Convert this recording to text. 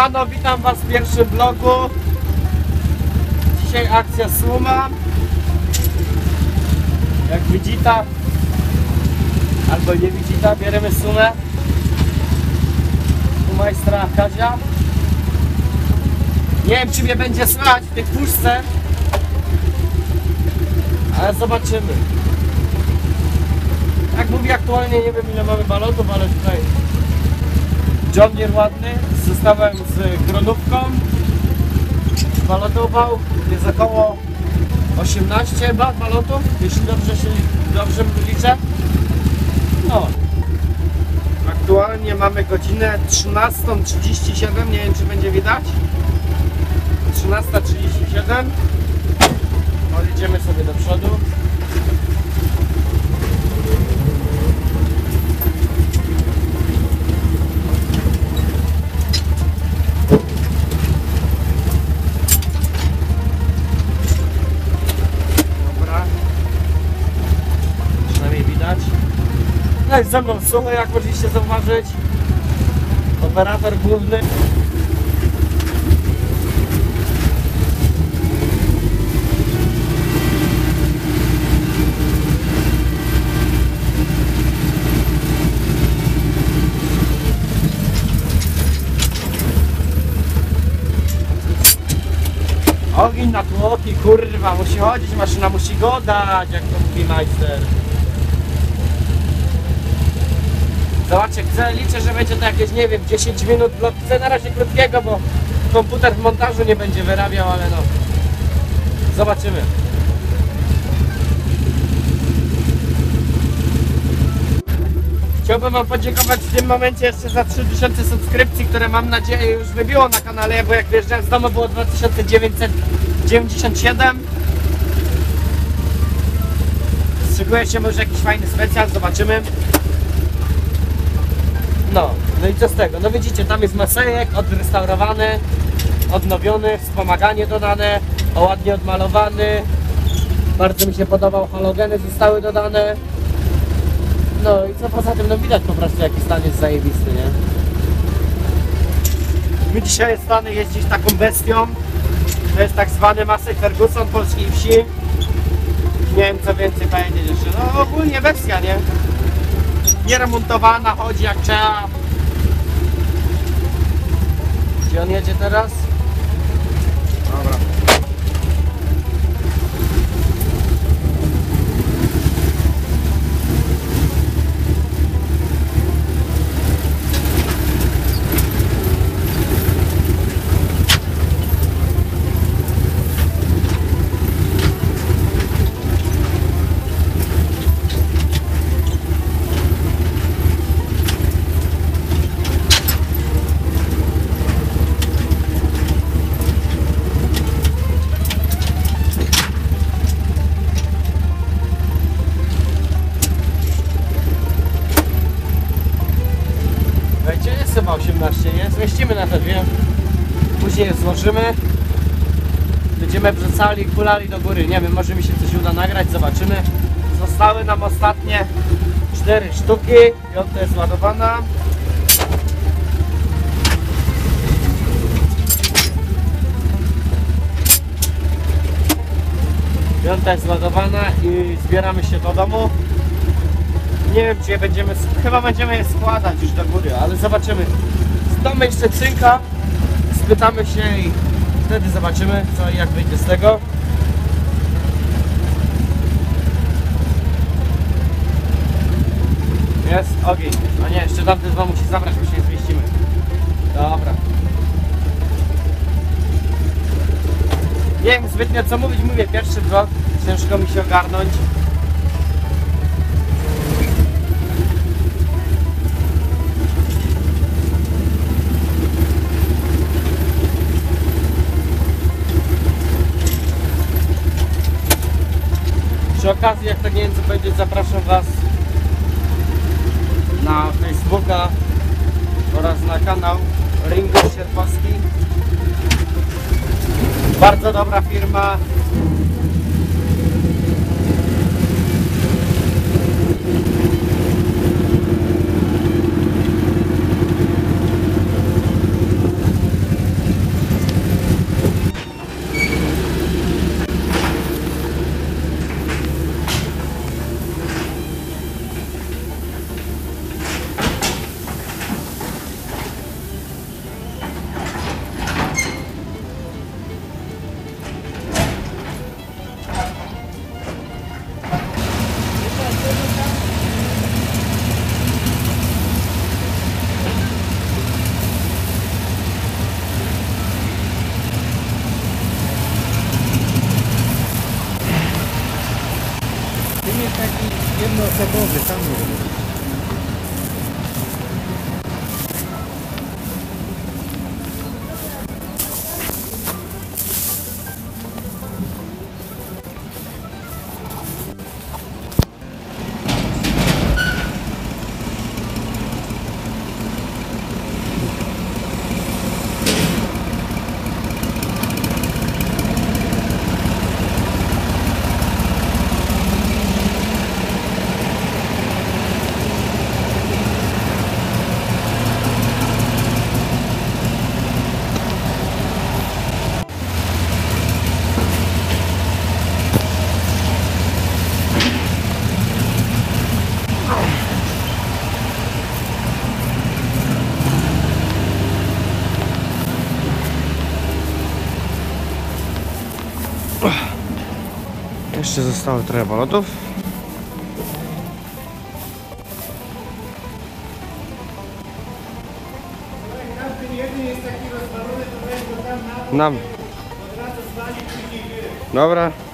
Siemano, witam was w pierwszym vlogu. Dzisiaj akcja Suma. Jak widzicie, albo nie widzicie, bierzemy Sumę u majstra Kazia. Nie wiem, czy mnie będzie słychać w tej puszce, ale zobaczymy. Jak mówię, aktualnie nie wiem, ile mamy balotów, ale tutaj John Deere ładny, z zestawem z gronówką balotował, jest około 18 balotów, jeśli dobrze liczę. No, aktualnie mamy godzinę 13:37, nie wiem, czy będzie widać. 13:37. Jedziemy sobie do przodu. Dobra. Przynajmniej widać. No jest ze mną Sumy, jak mogliście zauważyć. Operator główny. Ogień na tłoki, kurwa, musi chodzić, maszyna musi go dać, jak to mówi majster. Zobaczcie, liczę, że będzie to jakieś, nie wiem, 10 minut, chcę na razie krótkiego, bo komputer w montażu nie będzie wyrabiał, ale no, zobaczymy. Chciałbym wam podziękować w tym momencie jeszcze za 3000 subskrypcji, które mam nadzieję już wybiło na kanale, bo jak wyjeżdżałem z domu było 2997. Szykuje się może jakiś fajny specjal, zobaczymy. No i co z tego? No widzicie, tam jest masejek odrestaurowany, odnowiony, wspomaganie dodane, ładnie odmalowany. Bardzo mi się podobał, halogeny zostały dodane. No i co poza tym, no widać po prostu, jaki stan jest zajebisty, nie? My dzisiaj jest stany jeździć taką bestią. To jest tak zwany Massey Ferguson polskiej wsi. Nie wiem, co więcej powiedzieć jeszcze. No ogólnie bestia, nie? Nieremontowana, chodzi jak trzeba. Gdzie on jedzie teraz? Dobra. Jest chyba 18, nie? Zmieścimy na te dwie. Później je złożymy. Będziemy wrzucali, kulali do góry. Nie wiem, może mi się coś uda nagrać, zobaczymy. Zostały nam ostatnie 4 sztuki. Piąta jest ładowana. Piąta jest ładowana i zbieramy się do domu. Nie wiem, czy je będziemy, chyba będziemy je składać już do góry, ale zobaczymy. Zdamy jeszcze cynka, spytamy się i wtedy zobaczymy, co i jak wyjdzie z tego. Jest ogień. A nie, jeszcze tamte dwa musi zabrać, bo się nie zmieścimy. Dobra. Nie wiem zbytnio co mówić, mówię pierwszy vlog, ciężko mi się ogarnąć. Przy okazji, jak tak nie wiem co powiedzieć, zapraszam was na Facebooka oraz na kanał Ringo Sierpowski. Bardzo dobra firma. Jednoosobowy, tam jest. Jeszcze zostało trochę balotów. Nam. Dobra.